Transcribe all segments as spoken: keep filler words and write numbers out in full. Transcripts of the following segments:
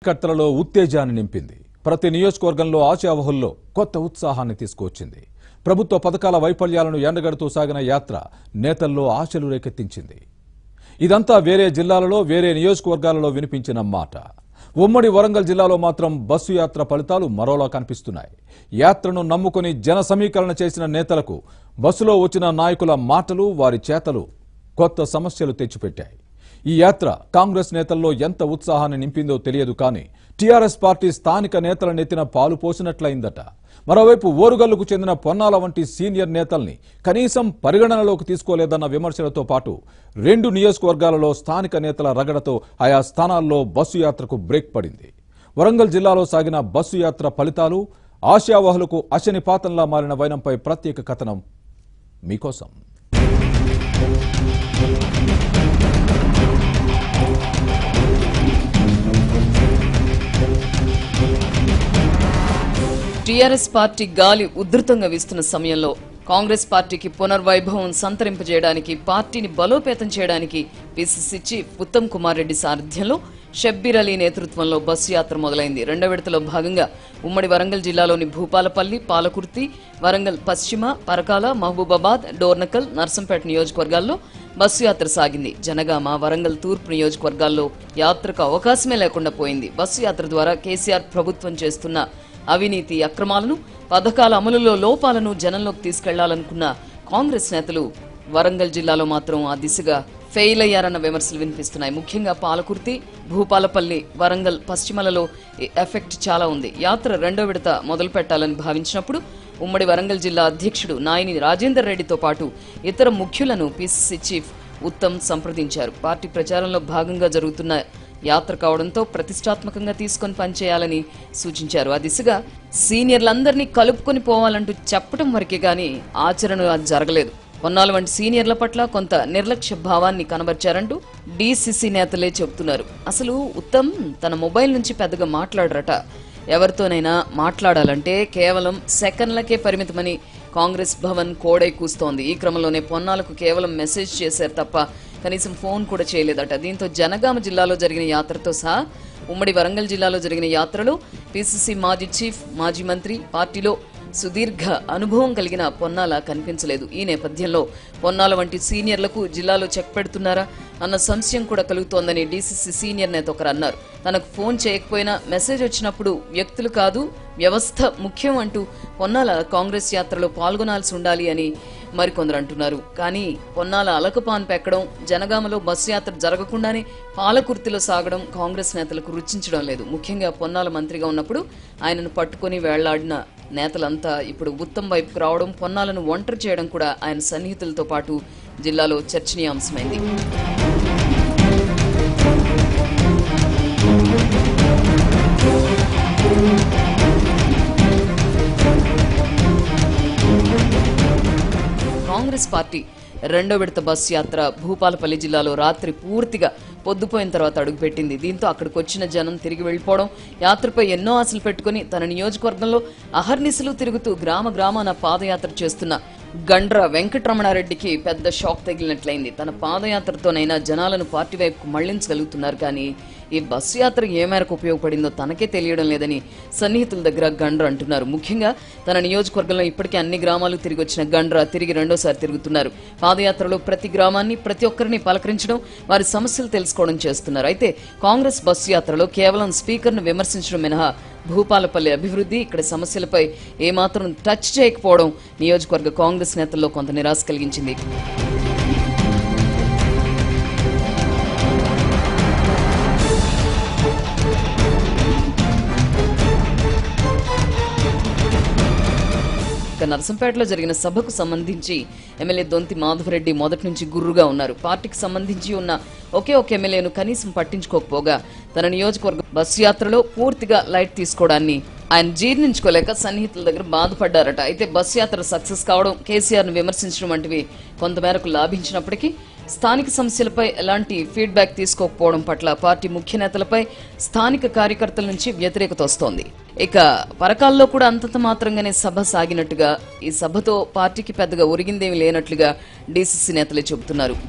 కార్యకర్తలలో ఉత్తేజాన్ని నింపింది. ప్రతి నియోజకవర్గంలో ఆశావహుల్లో కొత్త ఉత్సాహాన్ని తీసుకువచ్చింది. ప్రభుత్వ పథకాల వైఫల్యాలను ఎండగడుతూ సాగిన యాత్ర నేతల్లో ఆశలు రేకెత్తించింది. ఇదంతా వేరే జిల్లాలలో వేరే నియోజకవర్గాలలో వినిపించిన మాట. ఉమ్మడి వరంగల్ జిల్లాలో మాత్రం బస్సు యాత్ర ఫలితాలు మరోలా కనిపిస్తున్నాయి. యాత్రను నమ్ముకుని జన సమీకరణ చేసిన నేతలకు బస్సులో వచ్చిన నాయకుల మాటలు, వారి చేతలు కొత్త సమస్యలు తెచ్చిపెట్టాయి. ఈ యాత్ర కాంగ్రెస్ నేతల్లో ఎంత ఉత్సాహాన్ని నింపిందో తెలియదు, కానీ టీఆర్ఎస్ పార్టీ స్థానిక నేతల నెత్తిన పాలు పోసినట్లయిందట. మరోవైపు ఓరుగల్లుకు చెందిన పొన్నాల వంటి సీనియర్ నేతల్ని కనీసం పరిగణనలోకి తీసుకోలేదన్న విమర్శలతో పాటు రెండు నియోజకవర్గాలలో స్థానిక నేతల రగడతో ఆయా స్థానాల్లో బస్సు యాత్రకు బ్రేక్ పడింది. వరంగల్ జిల్లాలో సాగిన బస్సు యాత్ర ఫలితాలు, ఆశావహులకు అశనిపాతంలా మారిన వైనంపై ప్రత్యేక కథనం మీకోసం. టీఆర్ఎస్ పార్టీ గాలి ఉధృతంగా వీస్తున్న సమయంలో కాంగ్రెస్ పార్టీకి పునర్వైభవం సంతరింపజేయడానికి, పార్టీని బలోపేతం చేయడానికి పీసీసీ చీఫ్ ఉత్తమ్ కుమార్ రెడ్డి సారథ్యంలో షబ్బీర్ అలీ నేతృత్వంలో బస్సు యాత్ర మొదలైంది. రెండో విడతలో భాగంగా ఉమ్మడి వరంగల్ జిల్లాలోని భూపాలపల్లి, పాలకుర్తి, వరంగల్ పశ్చిమ, పరకాల, మహబూబాబాద్, డోర్నకల్, నర్సంపేట నియోజకవర్గాల్లో బస్సు యాత్ర సాగింది. జనగామ, వరంగల్ తూర్పు నియోజకవర్గాల్లో యాత్రకు అవకాశమే లేకుండా పోయింది. బస్సు యాత్ర ద్వారా కేసీఆర్ ప్రభుత్వం చేస్తున్న అవినీతి, అక్రమాలను, పథకాల అమలులో లోపాలను జనంలోకి తీసుకెళ్లాలనుకున్న కాంగ్రెస్ నేతలు వరంగల్ జిల్లాలో మాత్రం ఆ దిశగా ఫెయిల్ అయ్యారన్న విమర్శలు వినిపిస్తున్నాయి. ముఖ్యంగా పాలకుర్తి, భూపాలపల్లి, వరంగల్ పశ్చిమలలో ఎఫెక్ట్ చాలా ఉంది. యాత్ర రెండో విడత మొదలు పెట్టాలని భావించినప్పుడు ఉమ్మడి వరంగల్ జిల్లా అధ్యక్షుడు నాయని రాజేందర్ రెడ్డితో పాటు ఇతర ముఖ్యులను పీసీసీ చీఫ్ ఉత్తమ్ సంప్రదించారు. పార్టీ ప్రచారంలో భాగంగా జరుగుతున్న యాత్ర కావడంతో ప్రతిష్టాత్మకంగా తీసుకుని పనిచేయాలని సూచించారు. ఆ దిశగా సీనియర్లందరినీ కలుపుకొని పోవాలంటూ చెప్పడం వరకే గాని ఆచరణ జరగలేదు. పొన్నాల వంటి సీనియర్ల పట్ల కొంత నిర్లక్ష్య భావాన్ని కనబర్చారంటూ డీసీసీ నేతలే చెబుతున్నారు. అసలు ఉత్తమ్ తన మొబైల్ నుంచి పెద్దగా మాట్లాడరట. ఎవరితోనైనా మాట్లాడాలంటే కేవలం సెకండ్లకే పరిమితమని కాంగ్రెస్ భవన్ కోడై కూస్తోంది. ఈ క్రమంలోనే పొన్నాలకు కేవలం మెసేజ్ చేశారు తప్ప కనీసం ఫోన్ కూడా చేయలేదట. దీంతో జనగామ జిల్లాలో జరిగిన యాత్రతో సహా ఉమ్మడి వరంగల్ జిల్లాలో జరిగిన యాత్రలో పీసీసీ మాజీ చీఫ్, మాజీ మంత్రి, పార్టీలో సుదీర్ఘ అనుభవం కలిగిన పొన్నాల కనిపించలేదు. ఈ నేపథ్యంలో పొన్నాల వంటి సీనియర్లకు జిల్లాలో చెక్ పెడుతున్నారా అన్న సంశయం కూడా కలుగుతోందని డీసీసీ సీనియర్ నేత ఒకరు అన్నారు. తనకు ఫోన్ చేయకపోయినా మెసేజ్ వచ్చినప్పుడు వ్యక్తులు కాదు వ్యవస్థ ముఖ్యం అంటూ పొన్నాల కాంగ్రెస్ యాత్రలో పాల్గొనాల్సి ఉండాలి అని మరికొందరు అంటున్నారు. కానీ పొన్నాల అలకపాన్ పెక్కడం, జనగామలో బస్సు యాత్ర జరగకుండానే పాలకుర్తిలో సాగడం కాంగ్రెస్ నేతలకు రుచించడం లేదు. ముఖ్యంగా పొన్నాల మంత్రిగా ఉన్నప్పుడు ఆయనను పట్టుకుని వెళ్లాడిన నేతలంతా ఇప్పుడు ఉత్తమ్ వైపుకు రావడం, పొన్నాలను ఒంటరి చేయడం కూడా ఆయన సన్నిహితులతో పాటు జిల్లాలో చర్చనీయాంశమైంది. కాంగ్రెస్ పార్టీ రెండో విడత బస్సు యాత్ర భూపాలపల్లి జిల్లాలో రాత్రి పూర్తిగా పొద్దుపోయిన తర్వాత అడుగుపెట్టింది. దీంతో అక్కడికి వచ్చిన జనం తిరిగి వెళ్లిపోవడం, యాత్రపై ఎన్నో ఆశలు పెట్టుకుని తన నియోజకవర్గంలో అహర్నిశలు తిరుగుతూ గ్రామ గ్రామాన పాదయాత్ర చేస్తున్న గండ్ర వెంకటరమణారెడ్డికి పెద్ద షాక్ తగిలినట్లయింది. తన పాదయాత్రతోనైనా జనాలను పార్టీ వైపుకు మళ్లించగలుగుతున్నారు, కానీ ఈ బస్సు యాత్ర ఏ మేరకు ఉపయోగపడిందో తనకే తెలియడం లేదని సన్నిహితుల దగ్గర గండ్ర అంటున్నారు. ముఖ్యంగా తన నియోజకవర్గంలో ఇప్పటికే అన్ని గ్రామాలు తిరిగి వచ్చిన గండ్ర తిరిగి రెండోసారి తిరుగుతున్నారు. పాదయాత్రలో ప్రతి గ్రామాన్ని, ప్రతి ఒక్కరిని పలకరించడం, వారి సమస్యలు తెలుసుకోవడం చేస్తున్నారు. అయితే కాంగ్రెస్ బస్సు యాత్రలో కేవలం స్పీకర్ను విమర్శించడం మినహా భూపాలపల్లి అభివృద్ధి, ఇక్కడ సమస్యలపై ఏమాత్రం టచ్ చేయకపోవడం నియోజకవర్గ కాంగ్రెస్ నేతల్లో కొంత నిరాశ కలిగించింది. నర్సంపేటలో జరిగిన సభకు సంబంధించి ఎమ్మెల్యే దొంతి మాధవరెడ్డి మొదటి నుంచి గుర్రుగా ఉన్నారు. పార్టీకి సంబంధించి ఉన్న ఒకే ఒక ఎమ్మెల్యేను కనీసం పట్టించుకోకపోగా తన నియోజకవర్గ బస్సు యాత్రలో పూర్తిగా లైట్ తీసుకోవడాన్ని ఆయన జీర్ణించుకోలేక సన్నిహితుల దగ్గర బాధపడ్డారట. అయితే బస్సు యాత్ర సక్సెస్ కావడం, కేసీఆర్ ను విమర్శించడం వంటివి కొంతమేరకు లాభించినప్పటికీ స్థానిక సమస్యలపై ఎలాంటి ఫీడ్బ్యాక్ తీసుకోకపోవడం పట్ల పార్టీ ముఖ్య నేతలపై స్థానిక కార్యకర్తల నుంచి వ్యతిరేకత వస్తోంది. ఇక పరకాల్లో కూడా అంతంత మాత్రంగానే సభ సాగినట్టుగా, ఈ సభతో పార్టీకి పెద్దగా ఒరిగిందేమీ లేనట్లుగా డీసీసీ నేతలే చెబుతున్నారు.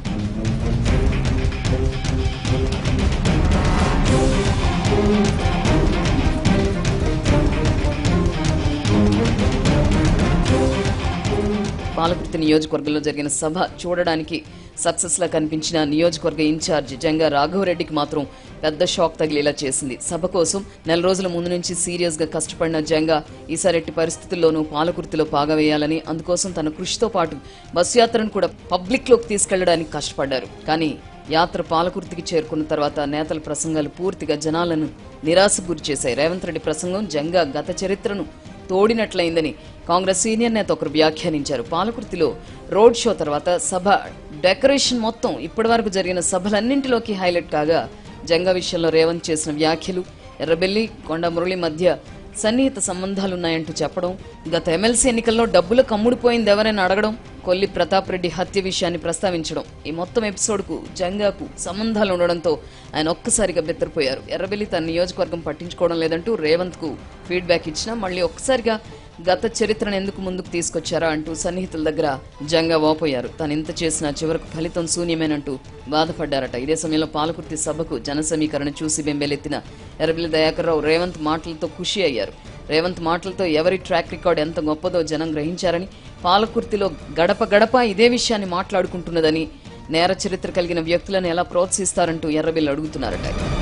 పాలకుర్తి నియోజకవర్గంలో జరిగిన సభ చూడడానికి సక్సెస్ లా కనిపించిన నియోజకవర్గ ఇన్ఛార్జి జంగా రాఘవరెడ్డికి మాత్రం పెద్ద షాక్ తగిలేలా చేసింది. సభ కోసం నెల రోజుల ముందు నుంచి సీరియస్ గా కష్టపడిన జంగా ఈసారి ఎట్టి పరిస్థితుల్లోనూ పాలకుర్తిలో పాగవేయాలని, అందుకోసం తన కృషితో పాటు బస్సు యాత్రను కూడా పబ్లిక్ లోకి తీసుకెళ్లడానికి కష్టపడ్డారు. కానీ యాత్ర పాలకుర్తికి చేరుకున్న తర్వాత నేతల ప్రసంగాలు పూర్తిగా జనాలను నిరాశకు గురి చేశాయి. రేవంత్ రెడ్డి ప్రసంగం జంగా గత చరిత్రను తోడినట్లయిందని కాంగ్రెస్ సీనియర్ నేత ఒకరు వ్యాఖ్యానించారు. పాలకుర్తిలో రోడ్ షో తర్వాత సభ డెకరేషన్ మొత్తం ఇప్పటి వరకు జరిగిన సభలన్నింటిలోకి హైలైట్ కాగా జంగా విషయంలో రేవంత్ చేసిన వ్యాఖ్యలు, ఎర్రబెల్లి కొండ మురళి మధ్య సన్నిహిత సంబంధాలున్నాయంటూ చెప్పడం, గత ఎమ్మెల్సీ ఎన్నికల్లో డబ్బులు కమ్ముడిపోయింది ఎవరైనా అడగడం, కొల్లి ప్రతాప్ రెడ్డి హత్య విషయాన్ని ప్రస్తావించడం, ఈ మొత్తం ఎపిసోడ్ కు జంగాకు సంబంధాలు ఉండడంతో ఆయన ఒక్కసారిగా బెత్తరిపోయారు. ఎర్రబెల్లి తన నియోజకవర్గం పట్టించుకోవడం లేదంటూ రేవంత్ కు ఫీడ్బ్యాక్ ఇచ్చినా మళ్ళీ ఒక్కసారిగా గత చరిత్రను ఎందుకు ముందుకు తీసుకొచ్చారా అంటూ సన్నిహితుల దగ్గర జంగా వాపోయారు. తాను ఇంత చేసినా చివరకు ఫలితం శూన్యమేనంటూ బాధపడ్డారట. ఇదే సమయంలో పాలకుర్తి సభకు జన సమీకరణ చూసి బెంబేలెత్తిన ఎర్రబెల్లి దయాకర్ రావు రేవంత్ మాటలతో ఖుషి అయ్యారు. రేవంత్ మాటలతో ఎవరి ట్రాక్ రికార్డ్ ఎంత గొప్పదో జనం గ్రహించారని, పాలకుర్తిలో గడప గడప ఇదే విషయాన్ని మాట్లాడుకుంటున్నదని, నేర చరిత్ర కలిగిన వ్యక్తులను ఎలా ప్రోత్సహిస్తారంటూ ఎర్రబెల్లి అడుగుతున్నారట.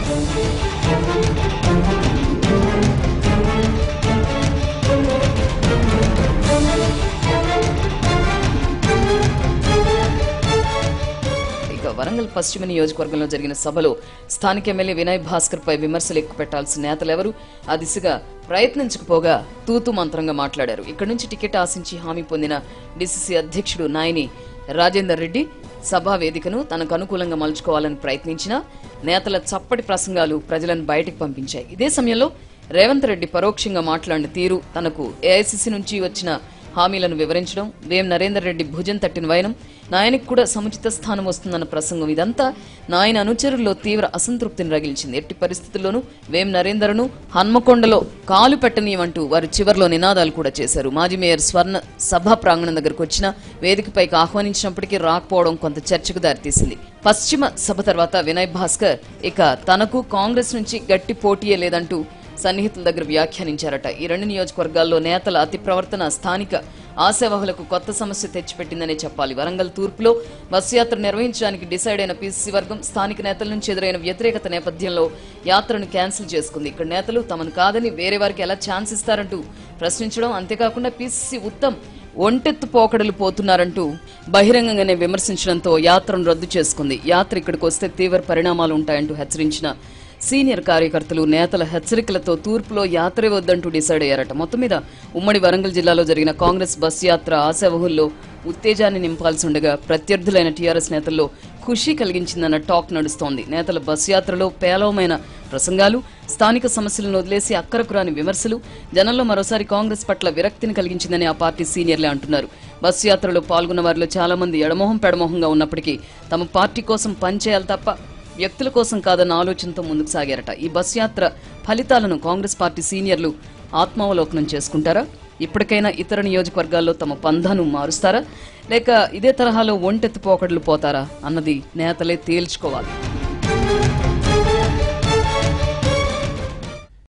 వరంగల్ పశ్చిమ నియోజకవర్గంలో జరిగిన సభలో స్థానిక ఎమ్మెల్యే వినయ్ భాస్కర్ పై విమర్శలు ఎక్కువ పెట్టాల్సిన నేతలెవరూ ఆ దిశగా ప్రయత్నించకపోగా తూతు మంత్రంగా మాట్లాడారు. ఇక్కడి నుంచి టికెట్ ఆశించి హామీ పొందిన డీసీసీ అధ్యక్షుడు నాయని రాజేందర్ రెడ్డి సభా వేదికను తనకు అనుకూలంగా మలుచుకోవాలని ప్రయత్నించినా నేతల చప్పటి ప్రసంగాలు ప్రజలను బయటకు పంపించాయి. ఇదే సమయంలో రేవంత్ రెడ్డి పరోక్షంగా మాట్లాడిన తీరు, తనకు ఏఐసీసీ నుంచి వచ్చిన హామీలను వివరించడం, వేం నరేందర్ రెడ్డి భుజం తట్టిన వైనం, నాయనికి కూడా సముచిత స్థానం వస్తుందన్న ప్రసంగం, ఇదంతా నాయన అనుచరుల్లో తీవ్ర అసంతృప్తిని రగిల్చింది. ఎట్టి పరిస్థితుల్లోనూ వేం నరేందర్ను హన్మకొండలో కాలు పెట్టనీయమంటూ వారు చివర్లో నినాదాలు కూడా చేశారు. మాజీ మేయర్ స్వర్ణ సభా ప్రాంగణం దగ్గరకు వచ్చిన వేదికపైకి ఆహ్వానించినప్పటికీ రాకపోవడం కొంత చర్చకు దారితీసింది. పశ్చిమ సభ తర్వాత వినయ్ భాస్కర్ ఇక తనకు కాంగ్రెస్ నుంచి గట్టి పోటీయే లేదంటూ సన్నిహితుల దగ్గర వ్యాఖ్యానించారట. ఈ రెండు నియోజకవర్గాల్లో నేతల అతి ప్రవర్తన స్థానిక ఆశావహులకు కొత్త సమస్య తెచ్చిపెట్టిందనే చెప్పాలి. వరంగల్ తూర్పులో బస్సు యాత్ర నిర్వహించడానికి డిసైడ్ అయిన పీసీసీ వర్గం స్థానిక నేతల నుంచి ఎదురైన వ్యతిరేకత నేపథ్యంలో యాత్రను క్యాన్సిల్ చేసుకుంది. ఇక్కడ నేతలు తమను కాదని వేరే వారికి ఎలా ఛాన్స్ ఇస్తారంటూ ప్రశ్నించడం, అంతేకాకుండా పీసీసీ ఉత్తమ్ ఒంటెత్తు పోకడలు పోతున్నారంటూ బహిరంగంగానే విమర్శించడంతో యాత్రను రద్దు చేసుకుంది. యాత్ర ఇక్కడికి వస్తే తీవ్ర పరిణామాలు ఉంటాయంటూ హెచ్చరించిన సీనియర్ కార్యకర్తలు నేతల హెచ్చరికలతో తూర్పులో యాత్రే వద్దంటూ డిసైడ్ అయ్యారట. మొత్తం మీద ఉమ్మడి వరంగల్ జిల్లాలో జరిగిన కాంగ్రెస్ బస్ యాత్ర ఆశావహుల్లో ఉత్తేజాన్ని నింపాల్సి ఉండగా ప్రత్యర్థులైన టీఆర్ఎస్ నేతల్లో ఖుషీ కలిగించిందన్న టాక్ నడుస్తోంది. నేతల బస్ యాత్రలో పేలవమైన ప్రసంగాలు, స్థానిక సమస్యలను వదిలేసి అక్కరకు రాని విమర్శలు జనంలో మరోసారి కాంగ్రెస్ పట్ల విరక్తిని కలిగించిందని ఆ పార్టీ సీనియర్లే అంటున్నారు. బస్ యాత్రలో పాల్గొన్న వారిలో చాలా మంది ఎడమొహం పెడమొహంగా ఉన్నప్పటికీ తమ పార్టీ కోసం పనిచేయాలి తప్ప వ్యక్తుల కోసం కాదన్న ఆలోచనతో ముందుకు సాగారట. ఈ బస్ యాత్ర ఫలితాలను కాంగ్రెస్ పార్టీ సీనియర్లు ఆత్మావలోకనం చేసుకుంటారా? ఇప్పటికైనా ఇతర నియోజకవర్గాల్లో తమ పంధాను మారుస్తారా, లేక ఇదే తరహాలో ఒంటెత్తుపోకడలు పోతారా అన్నది నేతలే తేల్చుకోవాలి.